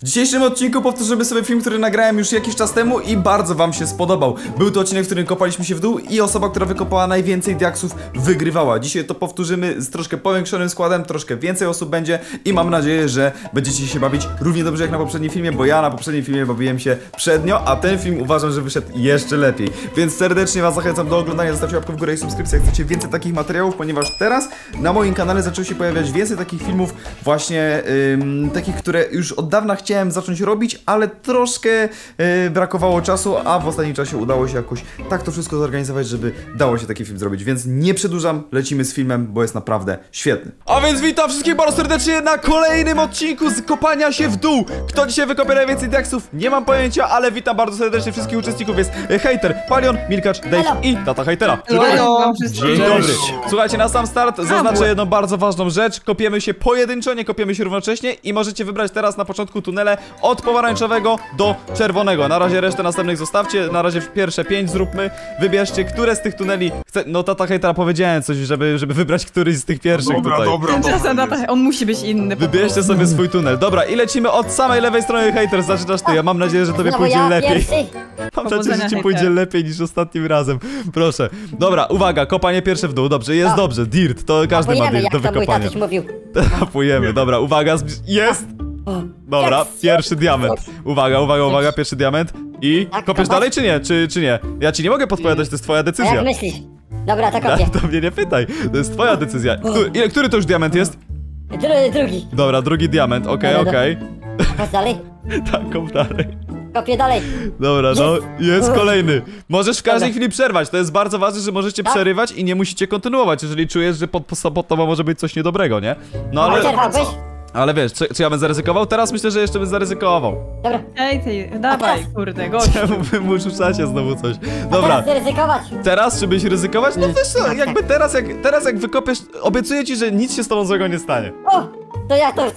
W dzisiejszym odcinku powtórzymy sobie film, który nagrałem już jakiś czas temu i bardzo wam się spodobał. Był to odcinek, w którym kopaliśmy się w dół i osoba, która wykopała najwięcej diaksów, wygrywała. Dzisiaj to powtórzymy z troszkę powiększonym składem, troszkę więcej osób będzie i mam nadzieję, że będziecie się bawić równie dobrze jak na poprzednim filmie, bo ja na poprzednim filmie bawiłem się przednio, a ten film uważam, że wyszedł jeszcze lepiej. Więc serdecznie was zachęcam do oglądania, zostawcie łapkę w górę i subskrypcję, jak chcecie więcej takich materiałów, ponieważ teraz na moim kanale zaczęło się pojawiać więcej takich filmów właśnie, takich, które już od dawna chciałem zacząć robić, ale troszkę brakowało czasu, a w ostatnim czasie udało się jakoś tak to wszystko zorganizować, żeby dało się taki film zrobić, więc nie przedłużam, lecimy z filmem, bo jest naprawdę świetny. A więc witam wszystkich bardzo serdecznie na kolejnym odcinku z kopania się w dół. Kto dzisiaj wykopie najwięcej diaksów? Nie mam pojęcia, ale witam bardzo serdecznie wszystkich uczestników, jest Hejter, Palion, Milkacz, Dave i Tata Hejtera. Dzień dobry. Słuchajcie, na sam start zaznaczę jedną bardzo ważną rzecz. Kopiemy się pojedynczo, nie kopiemy się równocześnie i możecie wybrać teraz na początku tunele od pomarańczowego do czerwonego. Na razie resztę następnych zostawcie, na razie pierwsze 5 zróbmy. Wybierzcie, które z tych tuneli chce... No Tata Hejtera powiedziałem coś, żeby wybrać któryś z tych pierwszych tutaj. Dobra. On musi być inny. Wybierzcie sobie swój tunel. Dobra, i lecimy od samej lewej strony. Hejter, zaczynasz ty. Ja mam nadzieję, że tobie pójdzie lepiej. Mam nadzieję, że ci pójdzie lepiej niż ostatnim razem. Proszę. Dobra, uwaga, kopanie pierwsze w dół. Dobrze, jest dobrze. Dirt, to każdy ma dirt do wykopania. Tapujemy, dobra, uwaga, jest! Dobra, pierwszy diament. Uwaga, pierwszy diament. I kopiesz dalej czy nie? Czy nie? Ja ci nie mogę podpowiadać, to jest twoja decyzja. Jak myślisz? Dobra, to kopię. To mnie nie pytaj, to jest twoja decyzja. Który to już diament jest? Drugi. Dobra, drugi diament, okej. Chodź dalej. Tak, kop dalej. Kopię dalej. Dobra, no, jest kolejny. Możesz w każdej chwili przerwać, to jest bardzo ważne, że możecie przerywać i nie musicie kontynuować, jeżeli czujesz, że pod tobą może być coś niedobrego, nie? No ale... Ale wiesz, czy ja bym zaryzykował? Teraz myślę, że jeszcze bym zaryzykował. Dobra. Ej, ty, dawaj, kurde, gościu. Czemu wy mu rzucacie znowu coś? Dobra. Teraz ryzykować. Teraz, czy byś ryzykować? No wiesz co, jakby teraz jak wykopiesz, obiecuję ci, że nic się z tobą złego nie stanie. O! To ja to...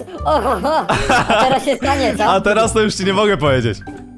A teraz się stanie, co? A teraz to już ci nie mogę powiedzieć.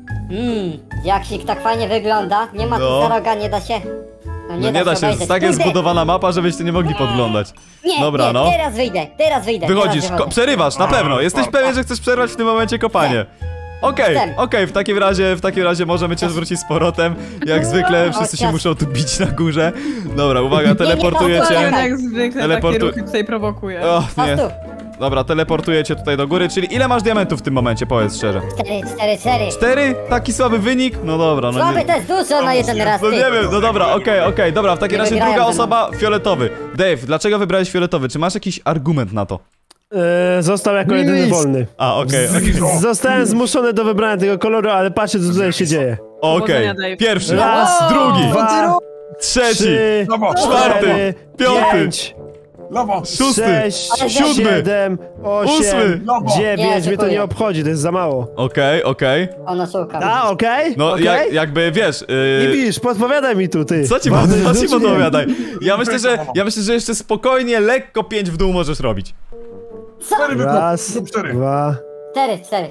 Jaksik tak fajnie wygląda. Nie ma tu za roga, nie da się... No nie da się, tak jest zbudowana mapa, żebyście nie mogli podglądać. Dobra, no. Teraz wyjdę. Wychodzisz, przerywasz, na pewno. Jesteś pewien, że chcesz przerwać w tym momencie kopanie. Okej, w takim razie możemy cię zwrócić z powrotem. Jak zwykle, wszyscy się muszą tu bić na górze. Dobra, uwaga, teleportuję cię. Jak zwykle takie ruchy tutaj prowokuje. O, nie. Dobra, teleportuję cię tutaj do góry, czyli ile masz diamentów w tym momencie, powiedz szczerze? 4. 4? Taki słaby wynik? No dobra, no Słaby nie. to jest dużo na jeden raz, No nie wiem, no dobra, okej, dobra, w takim razie druga osoba, fioletowy. Dave, dlaczego wybrałeś fioletowy? Czy masz jakiś argument na to? Został jako jedyny wolny. A, okej. Zostałem zmuszony do wybrania tego koloru, ale patrzcie, co tutaj się dzieje. Okej, pierwszy, Raz, drugi, trzeci, 3, czwarty, piąty, szósty, 6, siódmy, 7, 8, ósmy, 9, mnie to nie obchodzi, to jest za mało. Okej. Ono szukam. A, okej? No okej? jakby wiesz... Nie bijesz, podpowiadaj mi tu, ty. Co ci podpowiadaj? Ja myślę, że jeszcze spokojnie, lekko 5 w dół możesz robić. Co? Raz, 2... 4.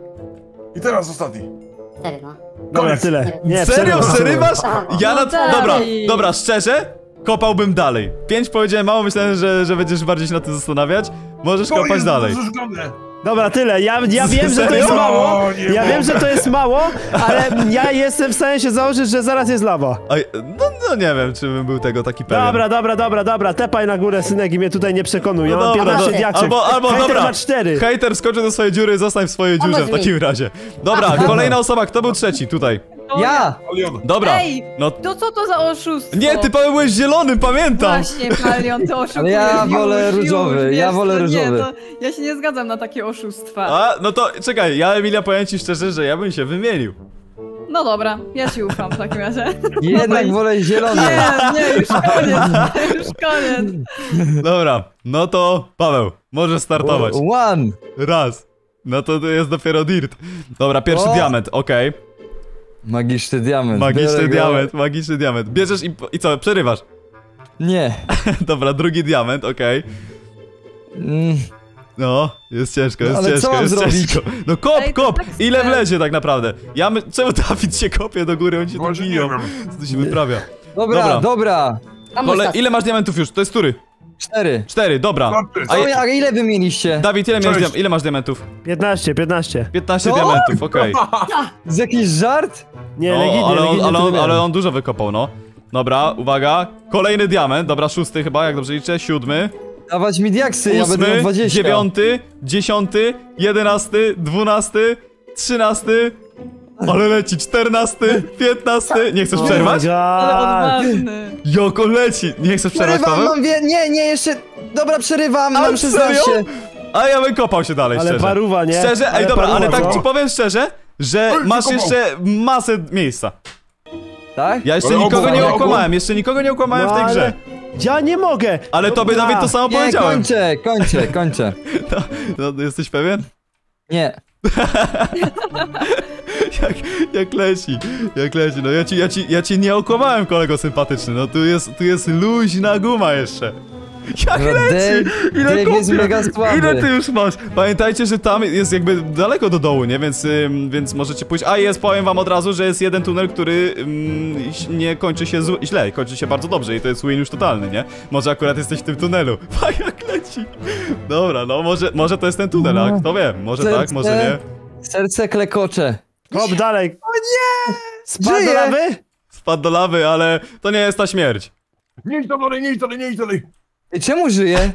I teraz ostatni. 4, no. Dobra, tyle. Nie, Serio, przerwę. przerywasz? Ja na... dalej. Dobra, szczerze? Kopałbym dalej. 5 powiedziałem mało, myślałem, że będziesz bardziej się na tym zastanawiać. Możesz kopać dalej. Dobra, tyle. Ja wiem, że to jest mało. Ja wiem, że to jest mało, ale ja jestem w stanie się założyć, że zaraz jest lawa. No nie wiem, czy bym był tego taki pewien. Dobra. Tepaj na górę, synek, i mnie tutaj nie przekonuj. Ja mam 15 diaksów. Albo Hejter dobra. ma 4. Hejter, skoczy do swojej dziury, zostań w swojej dziurze w takim razie. Dobra, kolejna osoba, kto był trzeci tutaj? Ja! Dobra. Ej, no to co to za oszustwo? Nie, ty Paweł byłeś zielonym, pamiętam! Właśnie, Palion, to oszukujesz. Ale ja wolę różowy, ja wolę różowy. Nie, to ja się nie zgadzam na takie oszustwa. A, no to czekaj, ja Emilia powiem ci szczerze, że ja bym się wymienił. No dobra, ja ci ufam w takim razie. Jednak wolę zielony. Nie, już koniec. Dobra, no to Paweł, możesz startować. One! Raz. No to jest dopiero dirt. Dobra, pierwszy diament, okej. Magiczny diament. Magiczny diament. Bierzesz i co, przerywasz? Nie. Dobra, drugi diament, okej. No, jest ciężko, jest ale ciężko, co mam jest zrobić? ciężko. No kop! Ile wlezie tak naprawdę? Czemu Dawid się kopie do góry, oni się tu biją? Co tu się wyprawia? Dobra. Ile masz diamentów już? To jest który? 4. 4, dobra. A A ile wy mieliście? Dawid, ile masz diamentów? 15. 15 Co? diamentów, okej. Z jakiś żart? Nie, No, legitnie, ale on dużo wykopał, no. Dobra, uwaga. Kolejny diament, dobra, 6 chyba, jak dobrze liczę, 7, Dawać mi diaksy, ja będę miał 8, 20. 9, 10, 11, 12, 13. Ale leci, 14, 15. Nie chcesz przerwać? Ale odważny. Joko leci. Nie chcesz przerwać, Przerywam, Paweł? nie, jeszcze... Dobra, przerywam, mam serio? 16. A ja bym kopał się dalej, Ale szczerze. paruwa, nie? Szczerze, ej, Ale dobra, ale paruwa, tak no. ci powiem szczerze, że Ej, masz wykopał. jeszcze masę miejsca. Tak? Ja jeszcze Ale nikogo obu, nie ale obu. okłamałem, w tej ale grze. Ja nie mogę! Ale tobie, Dobra. Dawid, to samo Nie, powiedziałem. kończę. No, jesteś pewien? Nie. Jak leci, no ja ci nie okłamałem, kolego sympatyczny, no tu jest luźna guma jeszcze. Jak Dobra, leci! Dave jest kopie? mega słaby. Ile ty już masz? Pamiętajcie, że tam jest jakby daleko do dołu, nie? Więc możecie pójść. A powiem wam od razu, że jest jeden tunel, który nie kończy się źle, kończy się bardzo dobrze i to jest win już totalny, nie? Może akurat jesteś w tym tunelu. A jak leci! Dobra, no może to jest ten tunel, a kto wie? Może tak, może nie. Serce klekocze. Hop, dalej. O nie! Spadł Żyje. do lawy? Spadł do lawy, ale to nie jest ta śmierć. Nie idź dalej. I czemu żyje?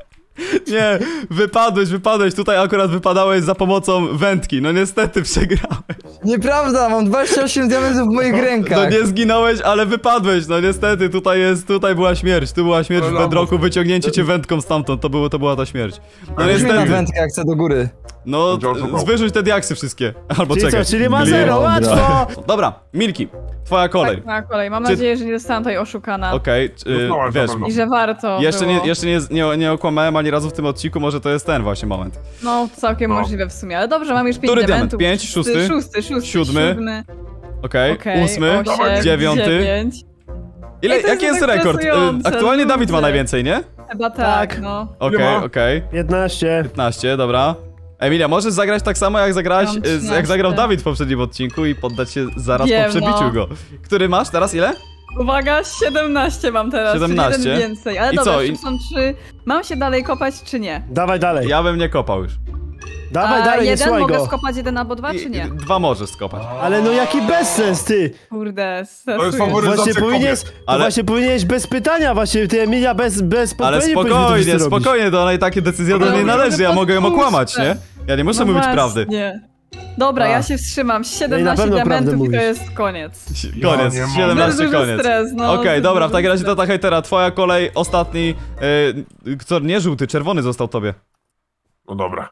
Nie, wypadłeś, tutaj akurat wypadałeś za pomocą wędki, no niestety przegrałeś. Nieprawda, mam 28 diamentów w moich rękach. No nie zginąłeś, ale wypadłeś, no niestety, tutaj była śmierć, tu była śmierć w bedrocku, wyciągnięcie cię wędką stamtąd, to była ta śmierć. No Weź mnie na niestety, wędkę, jak chcę do góry. no wyrzuć te diaksy wszystkie, albo Czyli czekaj. co, czyli ma Clear. 0, łatwo! Dobra, Milki, twoja kolej. Tak, moja kolej. Mam Czy- nadzieję, że nie zostanę tutaj oszukana. Okej, Dostałaś na wiesz, pewno. I że warto było. jeszcze nie okłamałem ani razu w tym odcinku, może to jest ten właśnie moment. No, całkiem No. możliwe w sumie, ale dobrze, mam już 5 Który diament? diamentów. 5? Szósty? Szósty, Siódmy? Okej, Okej, 8, 8, 9. 9. Ile, Ej, to jaki jest jest rekord? depresujące, Aktualnie Dawid ma ludzie. najwięcej, nie? Chyba tak, Tak. no. Okej. 15. 15, dobra. Emilia, możesz zagrać tak samo jak zagrałaś, Mam jak 13. zagrał Dawid w poprzednim odcinku i poddać się zaraz Wiem, po przebiciu no. go. Który masz teraz ile? Uwaga, 17 mam teraz, 17? czyli jeden więcej. Ale I dobra, co? jeszcze są 3. Mam się dalej kopać, czy nie? Dawaj dalej. Ja bym nie kopał już. Dawaj A dalej, nie jeden słuchaj mogę go. skopać jeden albo dwa, czy nie? 2 możesz skopać. Ale no jaki bezsens, ty! Kurde, To jest stresuję. faworyt. Właśnie powinieneś bez pytania, właśnie ty Emilia bez Ale podpowiedzi powinieneś to spokojnie, zrobić. spokojnie, to ona i takie decyzje do Ale niej może należy, ja mogę ją podpuszczę. okłamać, nie? Ja nie muszę mówić prawdy. Nie. Dobra, A. ja się wstrzymam. na 17 pewno prawdę diamentów i to mówisz. jest koniec. Koniec, Ja nie mam. 17 Duży koniec. stres, no. Okej, dobra, w takim razie Duży tata hejtera, twoja kolej, ostatni, co, nie żółty, czerwony został tobie. No dobra.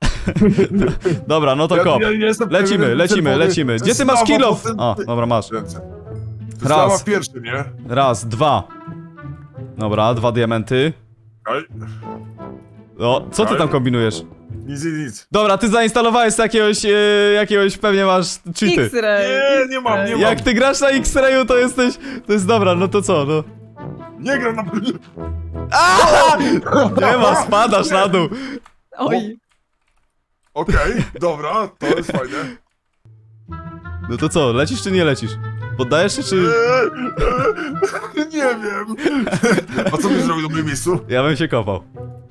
Dobra, no to kop. Ja nie jestem pewien, Lecimy. Gdzie ty masz kill off? A, dobra, masz. Ręce. Raz. Raz. Pierwszy, nie? Raz, 2. Dobra, 2 diamenty. Aj, O, co ty tam kombinujesz? nic. Dobra, ty zainstalowałeś jakiegoś pewnie masz cheaty. X-ray. Nie mam. Jak ty grasz na X-Rayu, to jest dobra, no to co, no. Nie gram na... Nie ma, spadasz na dół. Oj. Okej, dobra, to jest fajne. No to co, lecisz czy nie lecisz? Poddajesz się czy... Nie wiem. A co byś zrobił w moim miejscu? Ja bym się kopał.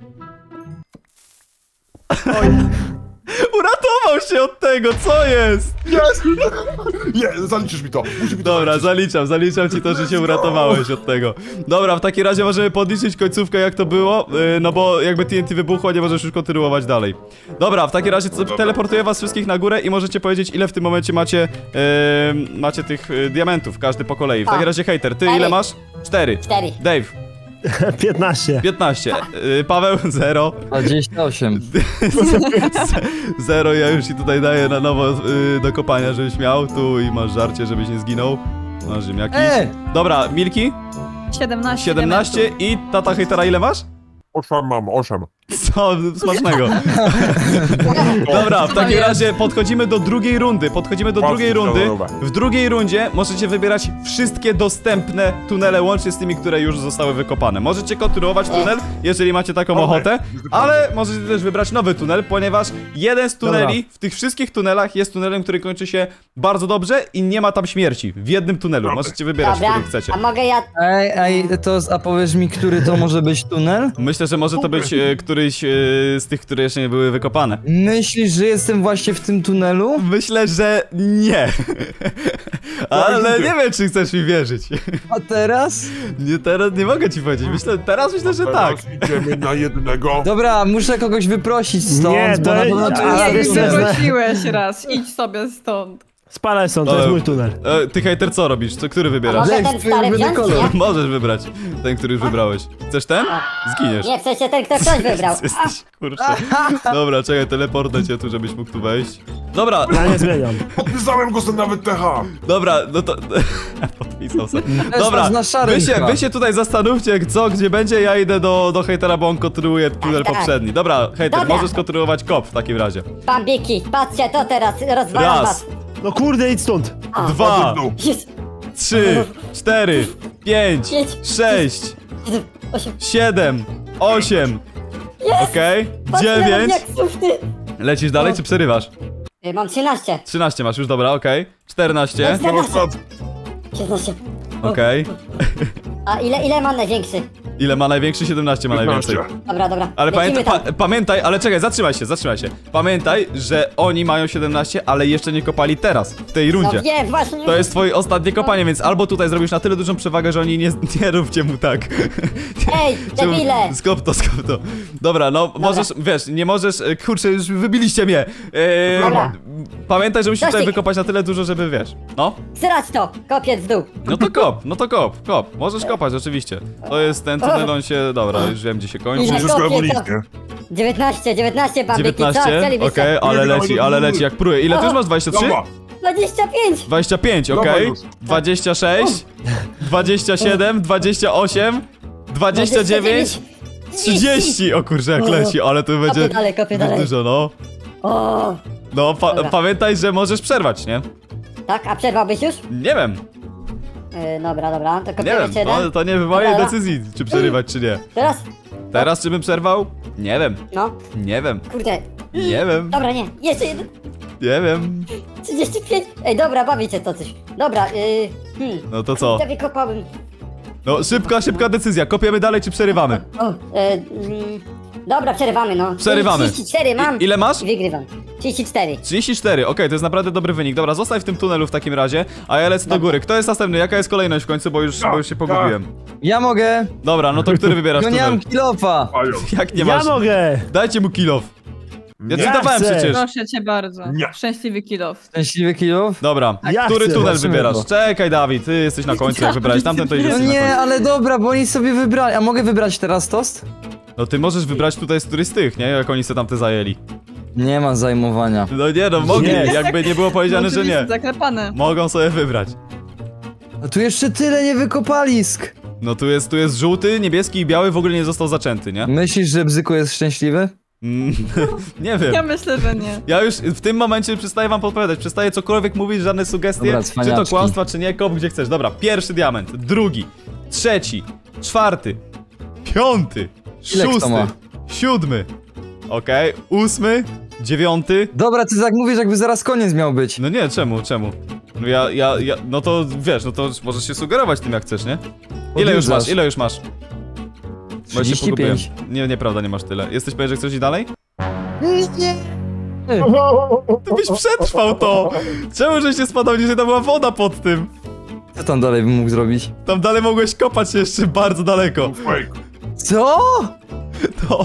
Uratował się od tego, co jest? Jest! Nie, zaliczysz mi to. Musi mi to Dobra, zaliczyć. zaliczam ci to, że się uratowałeś od tego. Dobra, w takim razie możemy podliczyć końcówkę jak to było, no bo jakby TNT wybuchło, nie możesz już kontynuować dalej. Dobra, w takim razie teleportuję was wszystkich na górę i możecie powiedzieć, ile w tym momencie macie tych diamentów, każdy po kolei. W takim razie hejter, ty ile masz? 4. 4. Dave, 15. 15. Paweł, 0. 28. 0, ja już ci tutaj daję na nowo do kopania, żebyś miał. Tu i masz żarcie, żebyś nie zginął. Masz ziemniaki. Dobra, Milki? 17 17 i tata hejtera ile masz? 8 mam, 8. Co? Smacznego. Dobra, w takim razie podchodzimy do drugiej rundy. W drugiej rundzie możecie wybierać wszystkie dostępne tunele, łącznie z tymi, które już zostały wykopane. Możecie kontynuować tunel, jeżeli macie taką ochotę, ale możecie też wybrać nowy tunel, ponieważ jeden z tuneli, w tych wszystkich tunelach jest tunelem, który kończy się bardzo dobrze i nie ma tam śmierci. W jednym tunelu. Możecie wybierać, Dobra, który chcecie. a mogę ja... A powiesz mi, który to może być tunel? Myślę, że może to być któryś z tych, które jeszcze nie były wykopane. Myślisz, że jestem właśnie w tym tunelu? Myślę, że nie. Ale nie wiem, czy chcesz mi wierzyć. A teraz? Nie, teraz nie mogę ci powiedzieć. Myślę, że tak. Idziemy na jednego. Dobra, muszę kogoś wyprosić stąd, Nie, bo to na jest- pewno tu ale jest wiesz co, tunel. Prosiłeś raz, idź sobie stąd. Spalaj stąd, to jest mój tunel. Ty hejter, co robisz? Który A wybierasz? może Daj, ten stary będę wziąć, kolor. nie? Możesz wybrać ten, który już wybrałeś. Chcesz ten? Zginiesz. Nie, w sensie ten, kto ktoś wybrał. Jesteś, kurczę. Dobra, czekaj, teleportę cię tu, żebyś mógł tu wejść. Dobra, Ja nie zmieniam. Podpisałem go sobie nawet TH. dobra, no to... Podpisał sobie. Też Dobra, masz na szarym chyba. wy się tutaj zastanówcie, co, gdzie będzie, ja idę do hejtera, bo on kontynuuje tunel Tak. poprzedni. Dobra, hejter, Dobra. możesz kontynuować kop w takim razie. Bambiki, patrzcie, to teraz rozwalam Raz, was. No kurde, idź stąd. dwa, Jest, 3, 4, 5, Pięć, 6, 8, 7, 8, okej, patrz, ile mam 9. diaksów, ty. Lecisz dalej czy przerywasz? Mam 13. 13 masz już, dobra, okej. 14, 16. okej. A ile mam największy? Ile ma największy? 17 ma najwięcej. Dobra, dobra. Ale lecimy tam. pamiętaj, ale czekaj, zatrzymaj się. Pamiętaj, że oni mają 17, ale jeszcze nie kopali teraz, w tej No rundzie. wiem, właśnie. To jest twoje ostatnie kopanie, więc albo tutaj zrobisz na tyle dużą przewagę, że oni nie róbcie mu tak. Ej, debile. Skop to. Dobra, no możesz, wiesz, nie możesz, kurczę, już wybiliście mnie. Dobra. Pamiętaj, że musisz tutaj Dosyć. wykopać na tyle dużo, żeby wiesz. No, Srać to, kopiec w dół. no to kop. Możesz kopać, oczywiście. To jest ten tunel, on się, dobra, już wiem, gdzie się kończy. Ile? Wszystko Kopię, ewolucję. 19 bambiki, co 19, chcielibyście? okej, ale leci jak pruje. Ile ty już masz? 23? Dobra. 25. 25, okej. Dawaj już. 26, 27, 28, 29, 30. O kurczę, jak leci, ale to będzie Kopię dalej. dużo, no. O, No, Dobra. pamiętaj, że możesz przerwać, nie? tak, a przerwałbyś już? Nie wiem, Dobra, to nie kopiemy wiem. jeszcze jeden. To nie w mojej Dobra. decyzji, czy przerywać, czy nie. Teraz? Teraz, czy bym przerwał? Nie wiem, No, nie wiem, kurde. nie wiem, Dobra, nie, jeszcze jeden. nie wiem. 35. Ej, dobra, bawicie to coś. Dobra, No to co? Ja wykopałem. No, szybka decyzja. Kopiemy dalej, czy przerywamy? Dobra, przerywamy, no. Przerywamy. 34 mam. Ile masz? I wygrywam. 34. 34, okej, to jest naprawdę dobry wynik. Dobra, zostań w tym tunelu w takim razie, a ja lecę do góry. Kto jest następny? Jaka jest kolejność w końcu, bo już się pogubiłem. Ja mogę. Dobra, no to który wybierasz No nie tunel? mam kilofa. Ajo. Jak nie Ja masz? mogę. Dajcie mu kill off. Ja ci Nie. dawałem chcę. przecież. Proszę cię bardzo. Nie. Szczęśliwy kilof. Szczęśliwy kilof? Dobra, Ja który chcę, tunel zobaczymy wybierasz? go. Czekaj, Dawid, ty jesteś na końcu, jak wybrałeś tamten, to idziesz No ty na nie, końcu. ale dobra, bo oni sobie wybrali. A mogę wybrać teraz tost? No ty możesz wybrać tutaj z któryś z tych, nie? Jak oni sobie tamte zajęli. Nie ma zajmowania. No nie, no mogli, Nie. jakby nie było powiedziane, że nie. Zaklepane. Mogą sobie wybrać. A tu jeszcze tyle nie wykopalisk. No tu jest żółty, niebieski i biały, w ogóle nie został zaczęty, nie? Myślisz, że Bzyku jest szczęśliwy? Nie wiem. Ja myślę, że nie. Ja już w tym momencie przestaję wam podpowiadać, przestaję cokolwiek mówić, żadne sugestie, Dobra, czy to cwaniaczki. kłamstwa, czy nie, kop gdzie chcesz. Dobra, pierwszy diament, drugi, trzeci, czwarty, piąty, Ile kto szósty, ma? siódmy, okej, ósmy, dziewiąty. Dobra, ty tak mówisz, jakby zaraz koniec miał być. No nie, czemu? No no to wiesz, no to możesz się sugerować tym jak chcesz, nie? Odjeżdżasz. Ile już masz? Bo ja się 35. pogubiłem. Nie, nieprawda, nie masz tyle. Jesteś pewien, że chcesz iść dalej? Nie. Ty byś przetrwał to! Czemu żeś nie spadał, niż tam była woda pod tym? Co tam dalej bym mógł zrobić? Tam dalej mogłeś kopać się jeszcze bardzo daleko. Fake. Co? To,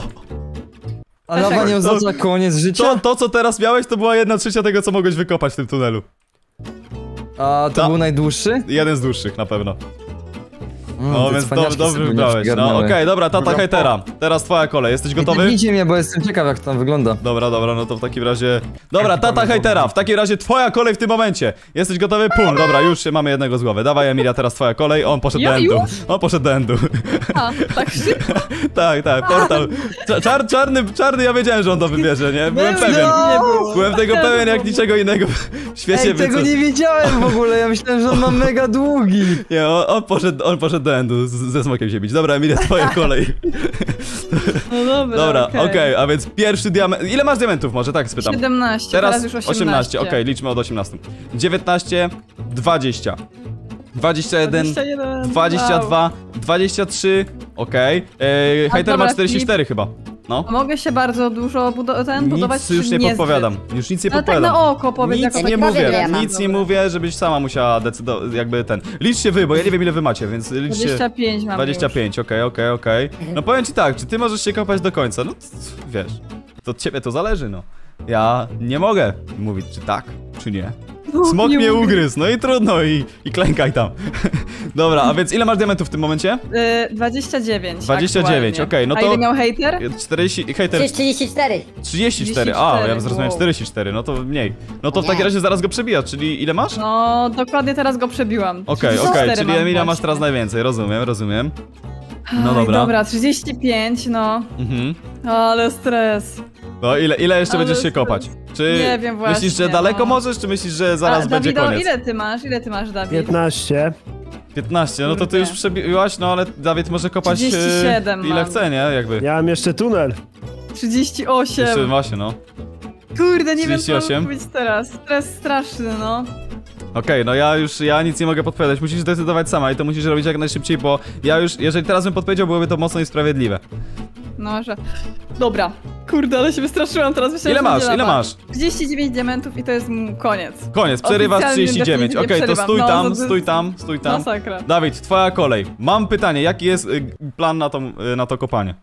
A lawa nie oznacza koniec życia? to co teraz miałeś, to była 1/3 tego, co mogłeś wykopać w tym tunelu. A to Ta- był najdłuższy? Jeden z dłuższych, na pewno. No te więc cwaniaczki dobrze sobie nie wybrałeś. No przygarnęły. okej, dobra, tata hejtera. Teraz twoja kolej, jesteś gotowy? Widzicie mnie, bo jestem ciekaw jak to tam wygląda. Dobra, no to w takim razie... Dobra, tata hejtera, w takim razie twoja kolej w tym momencie. Jesteś gotowy? Pum, dobra, już mamy jednego z głowy. Dawaj Emilia, teraz twoja kolej. On poszedł Ja do endu. już? On poszedł do endu. A, tak szybko. Tak, portal. Czarny, ja wiedziałem, że on to wybierze, nie? Byłem pewien. Nie było. Byłem tego pewien jak niczego innego w świecie, Ej, tego więc... nie wiedziałem w ogóle, ja myślałem, że on ma mega długi. Nie, on poszedł do endu ze smokiem się bić. Dobra, Emilia, twoja kolej. No dobra, Dobra, okej, a więc pierwszy diament... Ile masz diamentów może? Tak spytam. 17, teraz już 18. Okej, liczmy od 18. 19, 20. 21, 22, 23, okej. Hejter ma dobra, 44 chyba. No. A mogę się bardzo dużo budować, Nic już czy nie niezbyt? podpowiadam. Już nic nie Ale tak podpowiadam. na oko powiedz, Nic jako nie tak mówię, powiem. nic nie Dobra. mówię, żebyś sama musiała decydować, jakby ten. Liczcie wy, bo ja nie wiem ile wy macie, więc liczcie. 25 mam 25, okej. No powiem ci tak, czy ty możesz się kopać do końca? No wiesz, to od ciebie to zależy, no. Ja nie mogę mówić, czy tak, czy nie. już. Smok Nie mnie mówię. ugryzł, no i trudno, i klękaj tam. Dobra, a więc ile masz diamentów w tym momencie? 29. 29, aktualnie. okej, no A to- ile miał hejter? 40, hejter 34. 34, ja zrozumiałem wow. 44, no to mniej. No to w Nie. takim razie zaraz go przebijasz, czyli ile masz? No, dokładnie teraz go przebiłam. Okej, 34 czyli mam Emilia masz właśnie. teraz najwięcej, rozumiem. No Aj, dobra. Dobra, 35, no. Mhm. Ale stres. No ile jeszcze Ale będziesz się to- kopać? Czy nie wiem myślisz, że właśnie, daleko no. możesz, czy myślisz, że zaraz A, będzie Dawido, koniec? ile ty masz, Dawid? 15. 15, no to ty Kurde. już przebiłaś, no ale Dawid może kopać 37 ile mam. chce, nie? Jakby. Ja mam jeszcze tunel. 38. Jeszcze właśnie, no. Kurde, nie wiem 38. co mówić teraz. Stres straszny, no. Okej, no ja nic nie mogę podpowiadać, musisz zdecydować sama i to musisz robić jak najszybciej, bo ja już, jeżeli teraz bym podpowiedział, byłoby to mocno niesprawiedliwe. No, że... Dobra. Kurde, ale się wystraszyłam teraz. Myślałam, Ile że masz, będzie ile lawa. masz? 39 diamentów i to jest koniec. Koniec, przerywasz Oficjalnie 39, definitywnie okej, to przerywam. stój No, tam, to- stój tam. Masakra. Dawid, twoja kolej. Mam pytanie, jaki jest plan na to kopanie?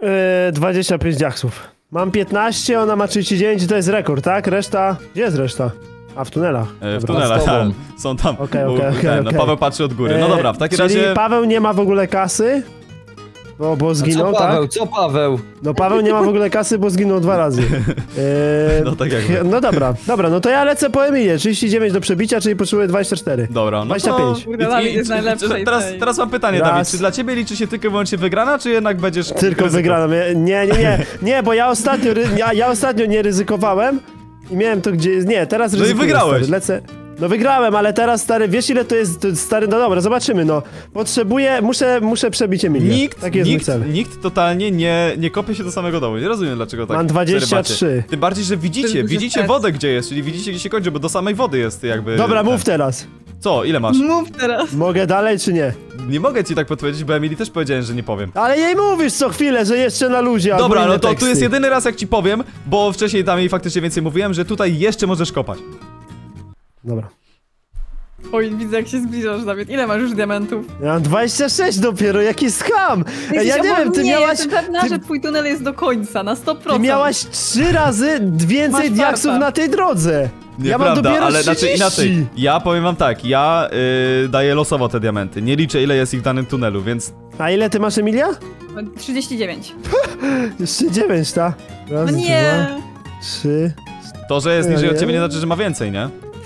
25 diaksów. Mam 15, ona ma 39 i to jest rekord, tak? Reszta... Gdzie jest reszta? A, w tunelach. W Dobra. tunelach, z tobą. są tam. Okej, Bo okej, ten, no, okej. Paweł patrzy od góry. No dobra, w takim Czyli razie... Paweł nie ma w ogóle kasy, bo zginął, Co tak? Paweł, co Paweł? No Paweł nie ma w ogóle kasy, bo zginął 2 razy. No tak jakby. No dobra, no to ja lecę po Emilię. 39 do przebicia, czyli potrzebuję 24. Dobra, no 25. To... Kurde, Dawid jest najlepszy tej- Teraz mam pytanie, Raz. Dawid, czy dla ciebie liczy się tylko i wyłącznie wygrana, czy jednak będziesz... Tylko ryzyko? wygraną. Nie, bo ja ostatnio nie ryzykowałem i miałem to gdzie... Nie, teraz No i ryzykuję, wygrałeś. stary, lecę. No wygrałem, ale teraz, stary, wiesz ile to jest, stary, no dobra, zobaczymy, no. Muszę przebić Emilię. Taki jest mój cel. Nikt totalnie nie kopie się do samego dołu. Nie rozumiem dlaczego tak. Mam 23. przerywacie. Tym bardziej, że Wtedy widzicie stres. wodę gdzie jest, czyli widzicie gdzie się kończy, bo do samej wody jest jakby... Dobra, ten. mów teraz. Co, ile masz? Mów teraz. Mogę dalej czy nie? Nie mogę ci tak podpowiedzieć, bo Emilii też powiedziałem, że nie powiem. Ale jej mówisz co chwilę, że jeszcze na luzie, albo Dobra, inne no to tu teksty. jest jedyny raz jak ci powiem, bo wcześniej tam jej faktycznie więcej mówiłem, że tutaj jeszcze możesz kopać. Dobra. Oj, widzę jak się zbliżasz, Dawid. Ile masz już diamentów? Ja mam 26 dopiero, jaki skam! Ej, ja nie wiem, ty miałaś... Jestem pewna, że twój tunel jest do końca, na 100%. Ty miałaś 3 razy więcej Masz diaksów farta. na tej drodze! Ja mam Nieprawda, dopiero ale 30! inaczej. Ja powiem wam tak, ja daję losowo te diamenty. Nie liczę ile jest ich w danym tunelu, więc... A ile ty masz, Emilia? 39. Jeszcze 9, ta? Raz, No nie. 2, 3... To, że jest niżej od ciebie nie znaczy, że ma więcej, nie?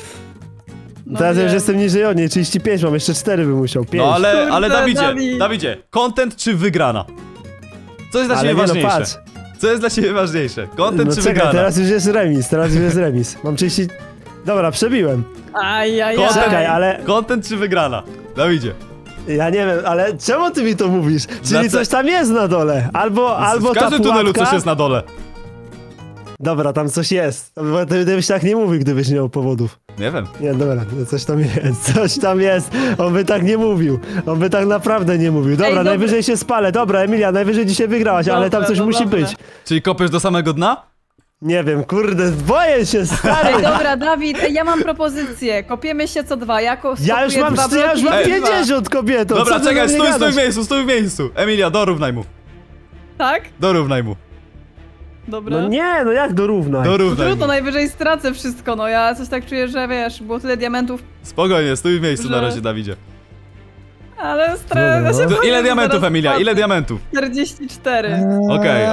No Teraz wiem. już jestem niżej od niej, 35 mam, jeszcze 4 bym musiał, 5. No ale Kurde, Dawid. Dawidzie, content czy wygrana? Co jest dla Ale ciebie nie, no ważniejsze? patrz. Co jest dla ciebie ważniejsze? Content No czy czekaj, wygrana? teraz już jest remis, Mam 30... Dobra, przebiłem. Content, Czekaj, ale- Content czy wygrana? Dawidzie. Ja nie wiem, ale czemu ty mi to mówisz? Czyli Znaczy- coś tam jest na dole. Albo w ta każdym tunelu pułapka... coś jest na dole. Dobra, tam coś jest. Bo ty byś tak nie mówił, gdybyś nie miał powodów. Nie wiem. Nie, dobra, coś tam jest. On by tak nie mówił. On by tak naprawdę nie mówił. Dobra, Ej, dobra. najwyżej się spalę. Dobra, Emilia, najwyżej dzisiaj wygrałaś, ale tam Dobra, coś no musi dobra. być. Czyli kopiesz do samego dna? Nie wiem, kurde, boję się, stary. Ej, dobra, Dawid, ja mam propozycję. Kopiemy się co 2. Ja już mam 50 kobieto. Dobra, co ty czekaj, do mnie stój gadasz? w miejscu. Emilia, dorównaj mu. Tak? Dorównaj mu. Dobra. No nie, no jak dorównaj? Dorównaj Trudno, mu. najwyżej stracę wszystko, no ja coś tak czuję, że wiesz, było tyle diamentów. Spokojnie, stój w miejscu na Że- razie, Dawidzie. Ale stres... No. To ile diamentów, Emilia? Ile diamentów? 44. Okej.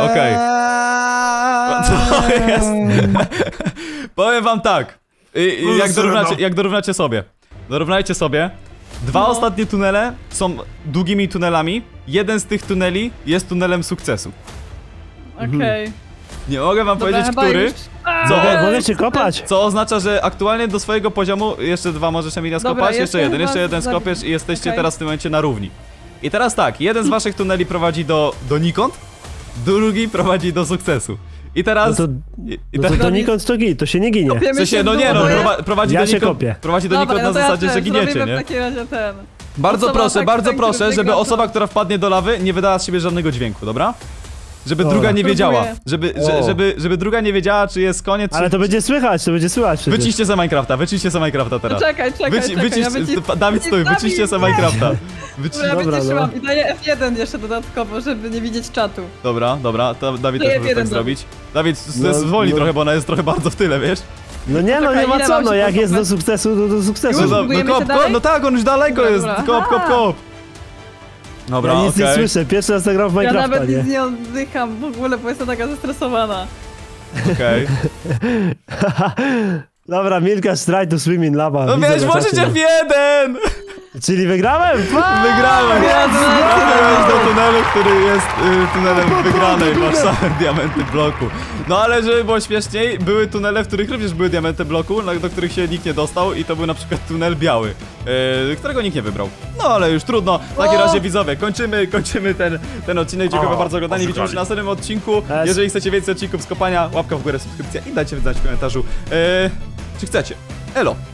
Co jest? Powiem wam tak. Jak dorównacie sobie. Dorównajcie sobie. Dwa ostatnie tunele są długimi tunelami. Jeden z tych tuneli jest tunelem sukcesu. Okej. Nie mogę wam powiedzieć, chyba który. już. Co? Mogę cię kopać? Co oznacza, że aktualnie do swojego poziomu jeszcze dwa możesz, Emilia, skopać, Dobra, jeszcze jeszcze jeden chyba skopiesz i jesteście okej. teraz w tym momencie na równi. I teraz tak, jeden z waszych tuneli prowadzi donikąd, drugi prowadzi do sukcesu. I teraz... No to, i no to teraz donikąd to git, to się nie ginie. Kopiemy w sensie, się no w nie, dół, no bo prowadzi Ja do się nikąd, kopię. prowadzi do Dobra, nikąd no na to zasadzie, że zrobimy giniecie, w nie? takim razie ten. Bardzo Osoba proszę, tak- bardzo tak, proszę, który żeby wygląda. osoba, która wpadnie do lawy, nie wydała z siebie żadnego dźwięku, dobra? Żeby Dobra. druga nie wiedziała, Próbuję. żeby druga nie wiedziała, czy jest koniec, Ale czy... to będzie słychać przecież. Wyciście se Minecrafta, wyciście se Minecrafta teraz. Czekaj, Dawid, stój, wyciście se Minecrafta. Ja Dobra, wyciszyłam no. i daję F1 jeszcze dodatkowo, żeby nie widzieć czatu. Dobra, to Dawid To też jest może tak jeden zrobić. Dawid, No, zwolnij no. trochę, bo ona jest trochę bardzo w tyle, wiesz? No nie, no Czekaj, nie ma ile co, mam no się jak jest do pokopać? sukcesu, to do sukcesu. Już? Budujemy się dalej? No tak, on już daleko Dobra, jest, dobra. kop. Dobra, Ja nic nie okej. słyszę, pierwszy raz zagram w Ja Minecrafta, nawet nic nie? nie oddycham w ogóle, bo jestem taka zestresowana. Okej. Dobra, Milka try to swim in lava. No widzę miałeś na włożyć czacie, no. F1! Czyli wygrałem? Wygrałem! Trafiłeś do tunelu, który jest tunelem wygranej, masz same diamenty bloku. No ale żeby było śmieszniej, były tunele, w których również były diamenty bloku, do których się nikt nie dostał i to był na przykład tunel biały, którego nikt nie wybrał. No ale już trudno, w takim razie widzowie, kończymy ten odcinek, dziękuję wam bardzo za oglądanie, widzimy się w następnym odcinku. Jeżeli chcecie więcej odcinków z kopania, łapka w górę, subskrypcja i dajcie znać w komentarzu, czy chcecie. Elo!